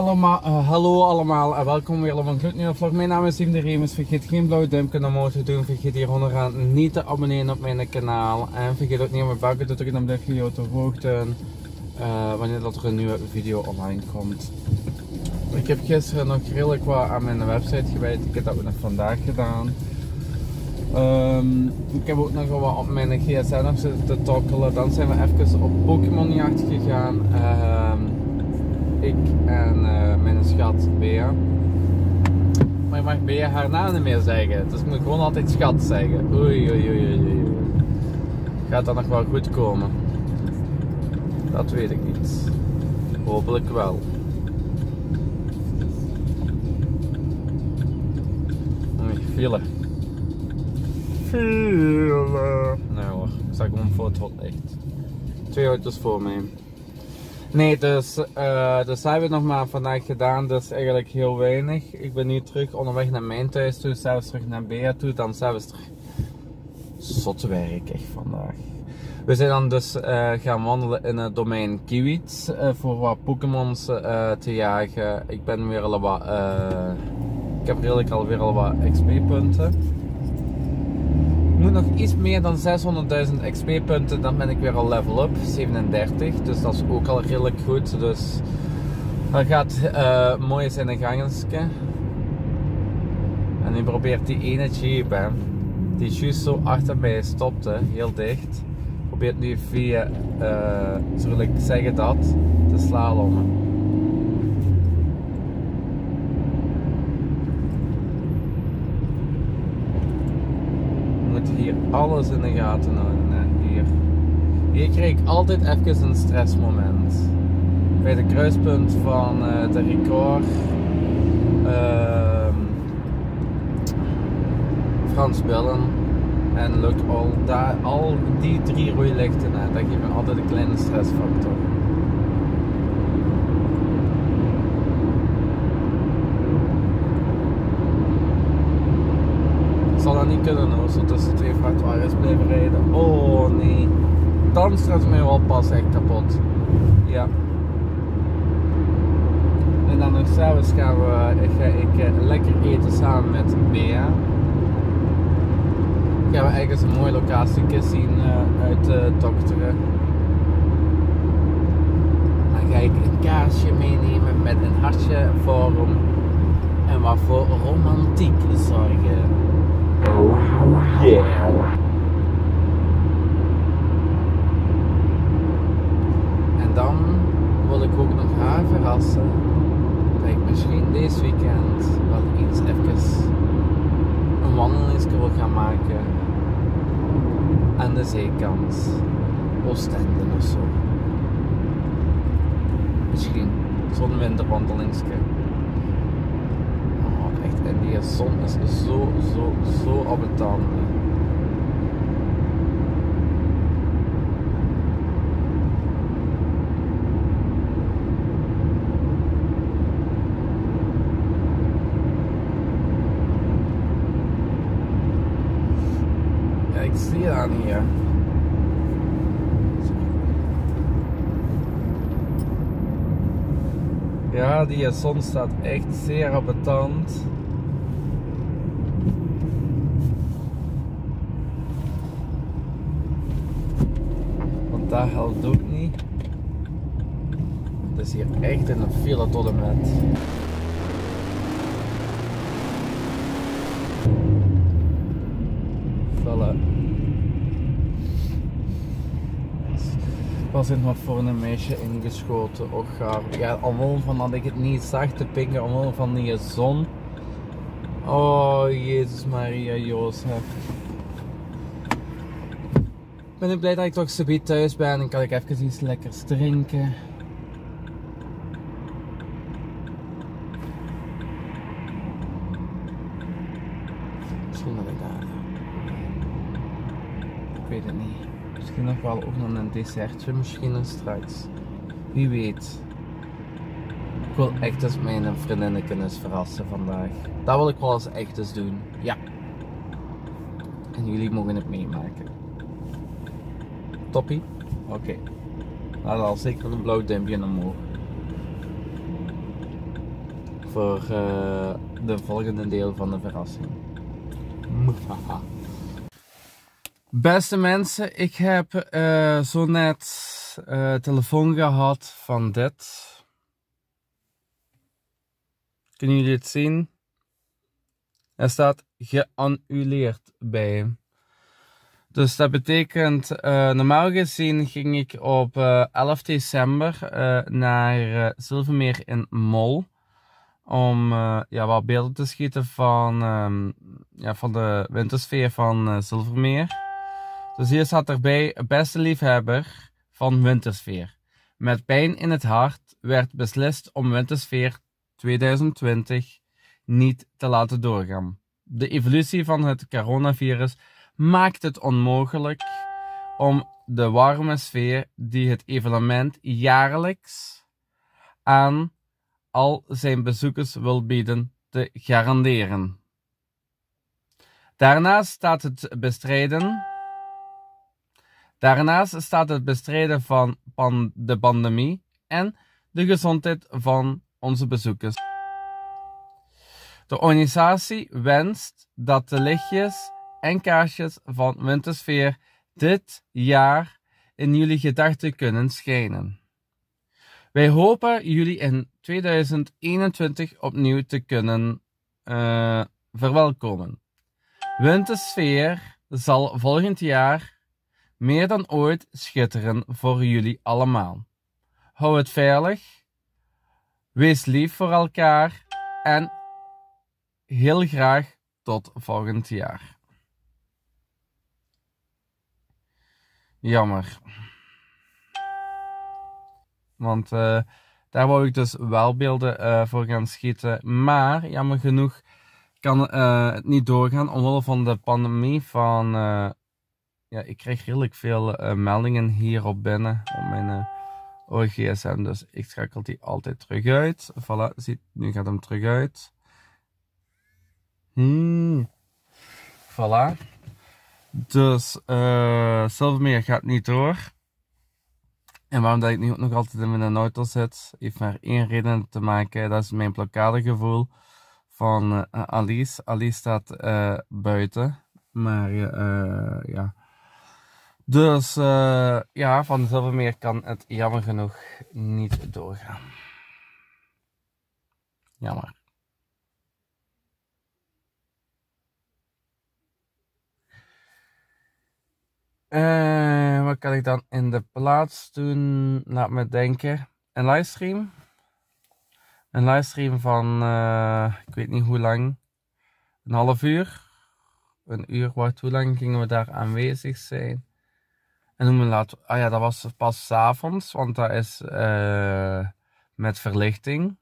allemaal, hallo allemaal en welkom weer op een gloednieuwe vlog. Mijn naam is Steven de Remus. Vergeet geen blauw duimpje omhoog te doen. Vergeet hier onderaan niet te abonneren op mijn kanaal. En vergeet ook niet om mijn belletje te drukken om de video te hoogte wanneer dat er een nieuwe video online komt. Ik heb gisteren nog redelijk wat aan mijn website gewijd. Ik heb dat ook nog vandaag gedaan. Ik heb ook nog wel wat op mijn gsm nog zitten te tokkelen. Dan zijn we even op Pokémonjacht gegaan. Ik en mijn schat Bea. Maar ik mag Bea haar naam niet meer zeggen. Dus ik moet gewoon altijd schat zeggen. Oei oei oei oei. Gaat dat nog wel goed komen? Dat weet ik niet. Hopelijk wel. Oei, file. Nee hoor, ik sta gewoon voor het licht. 2 auto's voor mij. Nee, dus dat hebben we nog maar vandaag gedaan, dus eigenlijk heel weinig. Ik ben nu terug onderweg naar mijn thuis toe, zelfs terug naar Bea toe, dan zelfs terug. Zot werk echt vandaag. We zijn dan dus gaan wandelen in het domein Kiwit voor wat Pokémons te jagen. Ik ben weer al wat, ik heb redelijk alweer al wat XP punten. Ik moet nog iets meer dan 600.000 XP punten, dan ben ik weer al level up, 37, dus dat is ook al redelijk goed. Dus dat gaat mooi zijn een gangenske. En nu probeert die ene jeep, hè, die juist zo achter mij stopte, heel dicht, probeert nu via, zal ik zeggen dat, te slalommen. Hier alles in de gaten houden. Hè. Hier kreeg ik altijd even een stressmoment. Bij de kruispunt van de record, Frans Billen en Luc al die 3 roeilichten, dat geeft me altijd een kleine stressfactor. Ik zal dat niet kunnen hoor, zo tussen 2 vrachtwagens blijven rijden. Oh nee, dan straks mijn wel pas echt kapot. Ja. En dan nog s'avonds ga ik lekker eten samen met Bea. Gaan we ergens een mooie locatie zien uit Dokteren. Dan ga ik een kaarsje meenemen met een hartje vorm en wat voor romantiek zorgen. Oh yeah! En dan wil ik ook nog haar verrassen dat ik misschien deze weekend wel iets even een wandelingetje wil gaan maken aan de zeekant, Oostende of zo. Misschien zo'n winterwandelingetje. En die zon is zo op het tanden. Ja, ik zie het aan hier. Ja, die zon staat echt zeer op het tand. Dat helpt ook niet. Het is hier echt in een file tot en met. Voilà. Was er nog voor een meisje ingeschoten, och gaar. Ja, omwille van dat ik het niet zag te pikken, omwille van die zon. Oh, Jezus Maria Jozef. Ik ben blij dat ik toch zo thuis ben en kan ik even iets lekkers drinken. Misschien dat ik daar. Ik weet het niet. Misschien nog wel ook nog een dessertje, misschien straks. Wie weet. Ik wil echt eens mijn vriendinnetje eens verrassen vandaag. Dat wil ik wel eens echt eens doen. Ja. En jullie mogen het meemaken. Toppie? Oké. Nou, dan zeker een blauw duimpje omhoog. voor de volgende deel van de verrassing. Beste mensen, ik heb zo net telefoon gehad van dit. Kunnen jullie het zien? Er staat geannuleerd bij. Dus dat betekent, normaal gezien ging ik op 11 december naar Zilvermeer in Mol. Om ja, wat beelden te schieten van, ja, van de wintersfeer van Zilvermeer. Dus hier staat erbij, beste liefhebber van wintersfeer. Met pijn in het hart werd beslist om wintersfeer 2020 niet te laten doorgaan. De evolutie van het coronavirus maakt het onmogelijk om de warme sfeer die het evenement jaarlijks aan al zijn bezoekers wil bieden te garanderen. Daarnaast staat het bestrijden van de pandemie en de gezondheid van onze bezoekers. De organisatie wenst dat de lichtjes en kaarsjes van wintersfeer dit jaar in jullie gedachten kunnen schijnen. Wij hopen jullie in 2021 opnieuw te kunnen verwelkomen. Wintersfeer zal volgend jaar meer dan ooit schitteren voor jullie allemaal. Hou het veilig, wees lief voor elkaar en heel graag tot volgend jaar. Jammer. Want daar wou ik dus wel beelden voor gaan schieten. Maar jammer genoeg kan het niet doorgaan omwille van de pandemie. Ja, ik krijg redelijk veel meldingen hierop binnen op mijn OGSM. Dus ik schakel die altijd terug uit. Voilà, ziet, nu gaat hem terug uit. Voilà. Dus Zilvermeer gaat niet door. En waarom dat ik nu ook nog altijd in mijn auto zit, heeft maar één reden te maken. Dat is mijn blokkadegevoel van Alice. Alice staat buiten. Maar ja. Dus ja, van Zilvermeer kan het jammer genoeg niet doorgaan. Jammer. Wat kan ik dan in de plaats doen? Laat me denken. Een livestream. Een livestream van, ik weet niet hoe lang. Een half uur. Een uur, wat, hoe lang gingen we daar aanwezig zijn? En hoe laat, ah ja, dat was pas 's avonds, want dat is met verlichting.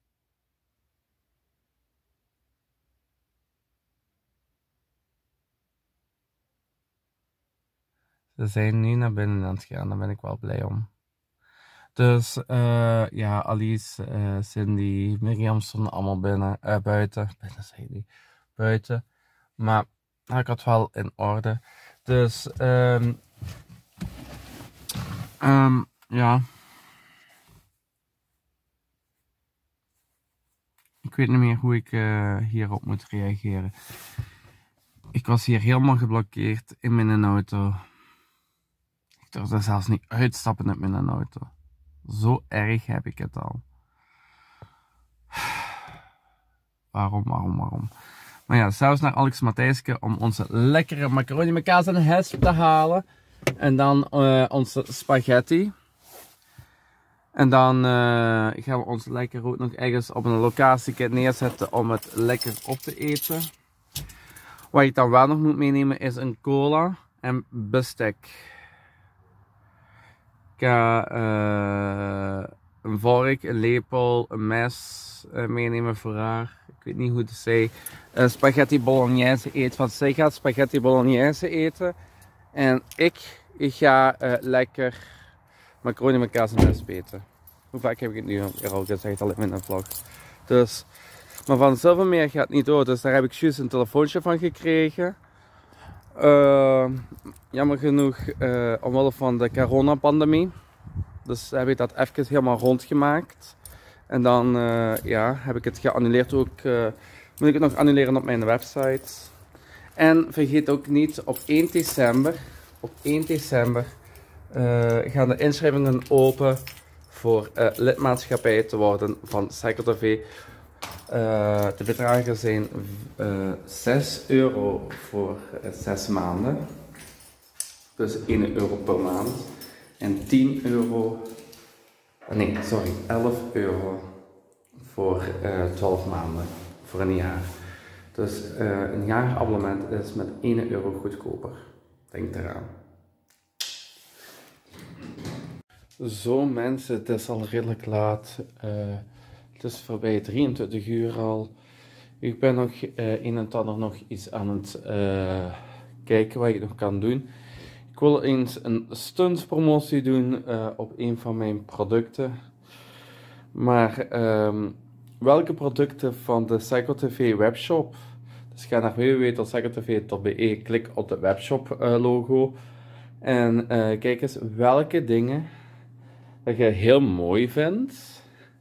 Ze zijn nu naar binnen aan het gaan, daar ben ik wel blij om. Dus ja, Alice, Cindy, Miriam stonden allemaal buiten. Binnen zei die. Buiten. Maar ik had wel in orde. Dus ja. Ik weet niet meer hoe ik hierop moet reageren. Ik was hier helemaal geblokkeerd in mijn auto. Ik durfde zelfs niet uitstappen uit mijn auto. Zo erg heb ik het al. Waarom? Maar ja, zelfs naar Alex Matthijske om onze lekkere macaroni met kaas en hesp te halen. En dan onze spaghetti. En dan gaan we ons lekker ook nog ergens op een locatie neerzetten om het lekker op te eten. Wat ik dan wel nog moet meenemen is een cola en bestek. Ik ga een vork, een lepel, een mes meenemen voor haar. Ik weet niet hoe het zij spaghetti bolognese eet. Want zij gaat spaghetti bolognese eten. En ik ga lekker macaroni met kaas en hesp eten. Hoe vaak heb ik het nu al gezegd al in mijn vlog. Dus, maar van Zilvermeer gaat niet door. Dus daar heb ik juist een telefoontje van gekregen. Jammer genoeg omwille van de coronapandemie. Dus heb ik dat even helemaal rondgemaakt. En dan ja, heb ik het geannuleerd ook. Moet ik het nog annuleren op mijn website. En vergeet ook niet, op 1 december gaan de inschrijvingen open voor lidmaatschappij te worden van Cycle TV. De bedragen zijn €6 voor 6 maanden. Dus €1 per maand. En €10, nee, sorry, €11 voor 12 maanden, voor een jaar. Dus een jaarabonnement is met €1 goedkoper. Denk eraan. Zo mensen, het is al redelijk laat. Het is voorbij 23 uur al. Ik ben nog een en ander nog iets aan het kijken wat ik nog kan doen. Ik wil eens een stuntspromotie doen op een van mijn producten. Maar welke producten van de Cycle TV webshop? Dus ga naar www.cycletv.be, klik op de webshop logo. En kijk eens welke dingen dat je heel mooi vindt.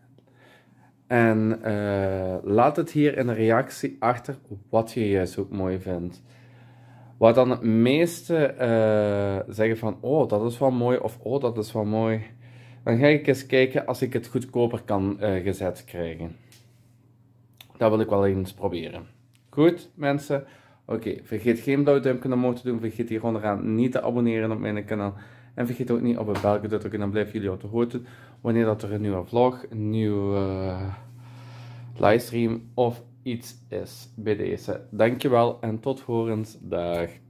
En laat het hier in de reactie achter wat je juist ook mooi vindt. Wat dan het meeste zeggen van, oh dat is wel mooi, of oh dat is wel mooi. Dan ga ik eens kijken als ik het goedkoper kan gezet krijgen. Dat wil ik wel eens proberen. Goed mensen, oké, vergeet geen blauw duimpje omhoog te doen. Vergeet hier onderaan niet te abonneren op mijn kanaal. En vergeet ook niet op het belletje te drukken, dan blijven jullie op de hoogte wanneer dat er een nieuwe vlog, een nieuwe livestream of iets is bij deze. Dankjewel en tot horens. Dag.